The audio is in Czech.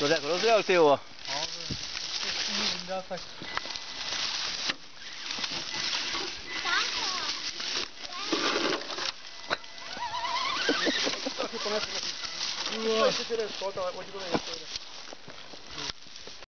To jak rozjel, ty jo. Ještě jeden skot, ale oni to nejde.